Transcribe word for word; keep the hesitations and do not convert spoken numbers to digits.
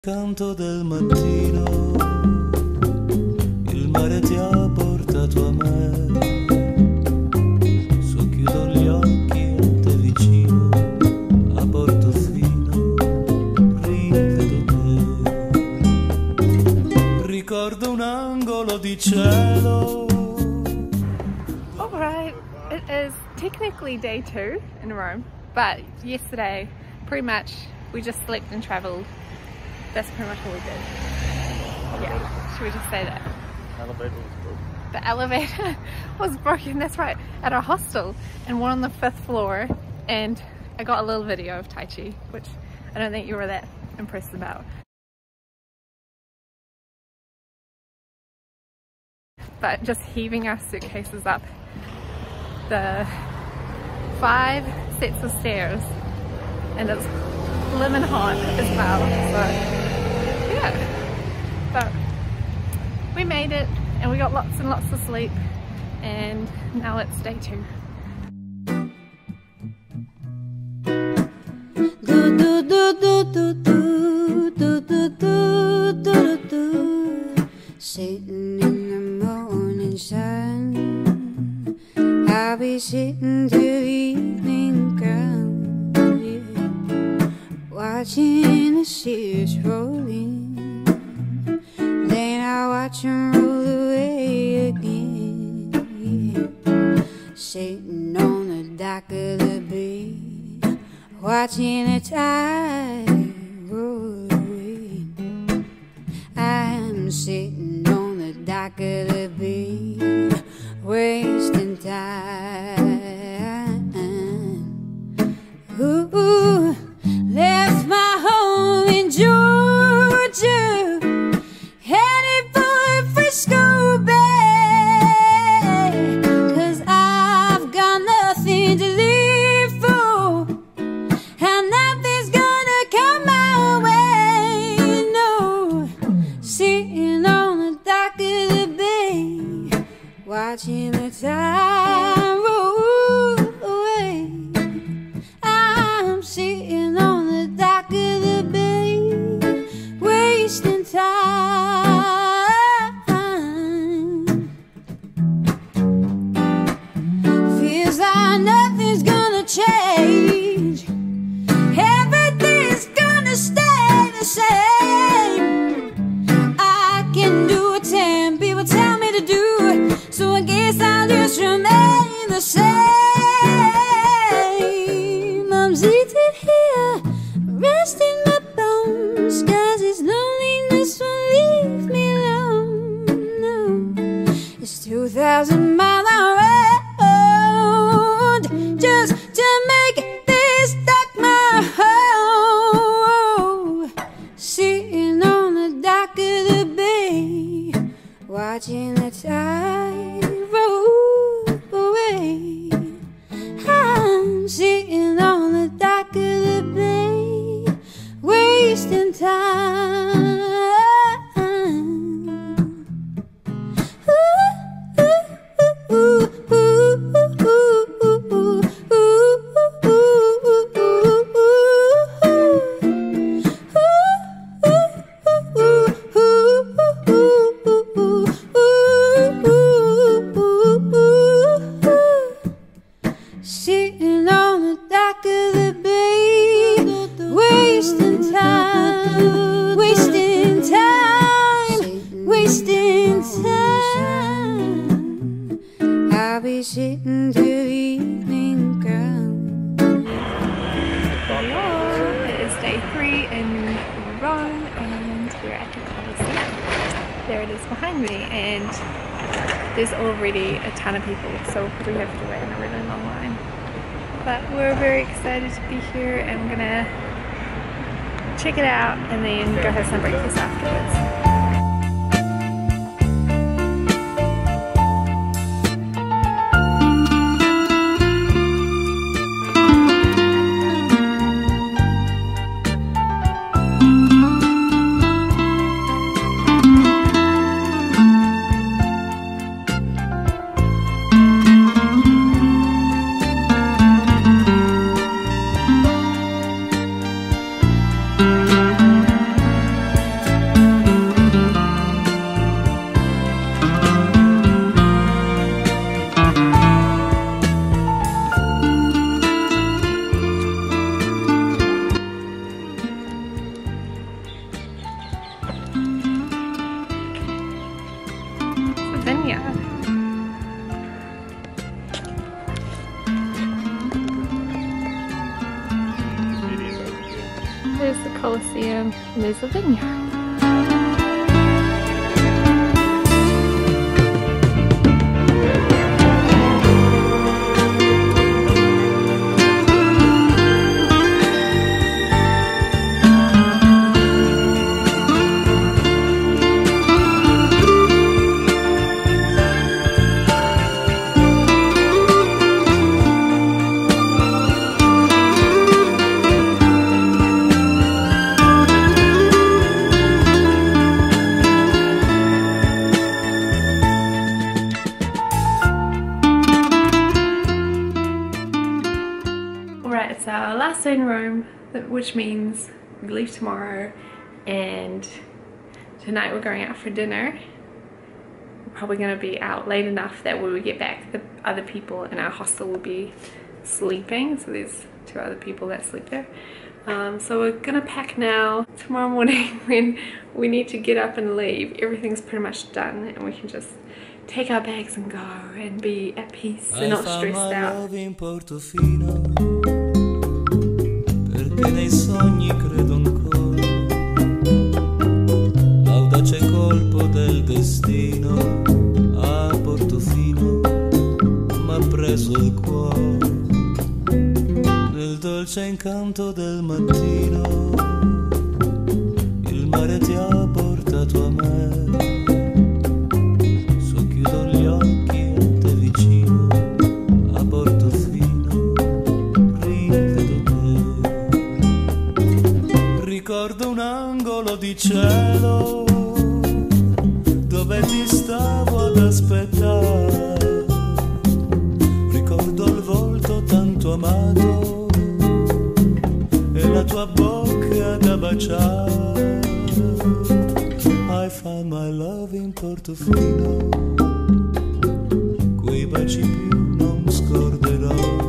Canto del mattino, il mare ti ha portato a me, socchiudo gli occhi a te vicino, a Portofino rivedo te, ricordo un angolo di cielo. Alright, it is technically day two in Rome, but yesterday pretty much we just slept and travelled. That's pretty much what we did. Yeah, should we just say that? Elevator was broken. The elevator was broken, that's right, at our hostel, and we're on the fifth floor, and I got a little video of Tai Chi, which I don't think you were that impressed about. But just heaving our suitcases up the five sets of stairs, and it's lemon hot as well, so yeah, but we made it and we got lots and lots of sleep, and now it's day two. Do do do do do do do do do do do. Sitting in the morning sun, I'll be sitting till the evening comes, yeah, watching the seas rolling. Then I watch them roll away again, yeah. Sitting on the dock of the bay, watching the tide roll away. I'm sitting on the dock of the bay, wasting time. Ooh, left my home in Georgia, headed for Frisco Bay, 'cause I've got nothing to live for, and nothing's gonna come my way, no. Sitting on the dock of the bay, watching the tide roll away. I'm sitting on the dock of the bay, wasting time. Feels like nothing's gonna change, everything's gonna stay the same. I can do what ten people tell me to do, so I guess I'll just remain the same. I'm seated here, resting my bones, 'cause its loneliness won't leave me alone, no. It's two thousand miles I rode just to make this dock my home. Sitting on the dock of the bay, watching the tide roll away. I'm sitting on the dock of the bay, wasting time. Ooh, ooh, ooh, ooh, ooh, ooh, ooh, sitting on the dock of the bay, wasting time, wasting time, wasting time. I'll be sitting till the evening comes. Hello, it is day three in Rome, and we're at the Colosseum. There it is behind me, and there's already a ton of people, so we have to wait in a really long line. But we're very excited to be here, and we're gonna check it out and then go have some breakfast afterwards. Colosseum, and there's a vineyard. Alright, it's our last day in Rome, which means we leave tomorrow, and tonight we're going out for dinner. We're probably going to be out late enough that when we get back, the other people in our hostel will be sleeping. So there's two other people that sleep there. Um, so we're going to pack now. Tomorrow morning when we need to get up and leave, everything's pretty much done, and we can just take our bags and go and be at peace and not stressed out. Perché nei sogni credo ancora, l'audace colpo del destino a Portofino m'ha preso il cuore, nel dolce incanto del mattino il mare ti ha portato a me, socchiudo gli occhi e te vicino a Portofino rivedo te. Ricordo un angolo di cielo dove ti stavo ad aspettare. Ricordo il volto tanto amato e la tua bocca da baciare. I found my love in Portofino, quei baci più non scorderò.